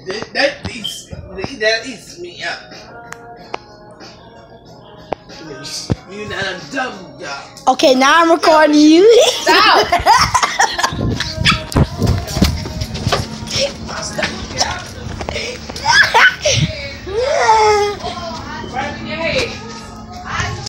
That eats me up. You're not a dumb dog. Okay, now I'm recording you. Stop.